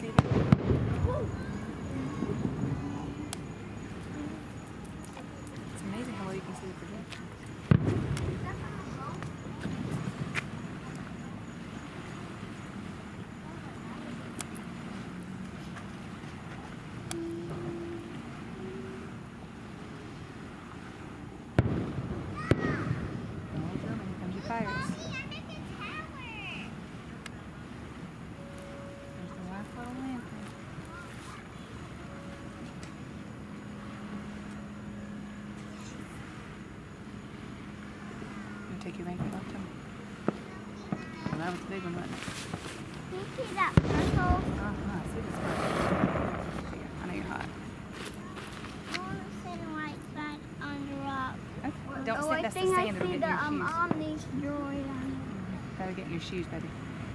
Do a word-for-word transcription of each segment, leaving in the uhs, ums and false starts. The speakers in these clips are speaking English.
see it? It's amazing how well you can see the projection. Pirates. There's the last little lantern. You take your blanket off, Tom? Well, that was the big one, wasn't it? Can you see that purple? Uh-huh, see this one. I know you're hot. I want to sit right side on the rock. Okay. Don't oh, sit, I that's the think sand I that'll see get the in your um, shoes. Omni's droid on it. Gotta get in your shoes, baby.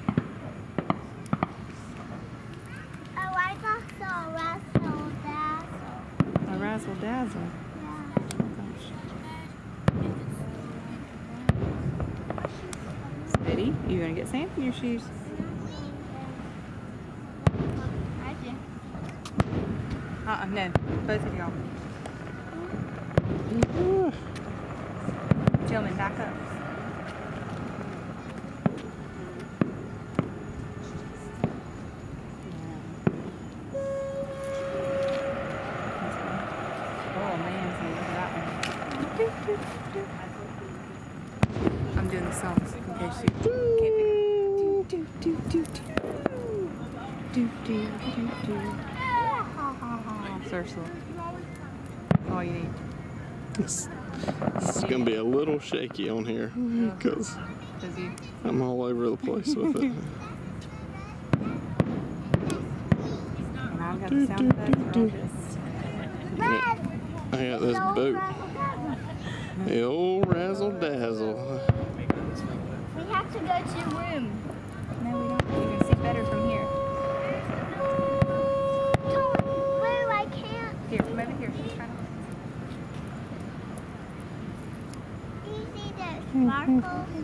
Oh, I just saw a razzle dazzle. A razzle dazzle? Yeah. Steady. You're gonna get sand in your shoes. I do. Uh-uh, no. Both of y'all. Gentlemen, back up. Oh man, see, look at that one. I'm doing the songs in case you can't figure it. Do do do do do do do do. Ursula. That's all you need. This, this is going to be a little shaky on here because I'm all over the place with it. And I've got the sound effects for all this. I got this boat. The old razzle dazzle. We have to go to the room. No, we don't. You can see better from here. Where I can't. Here, come over here. She's trying to. Do you see the sparkles?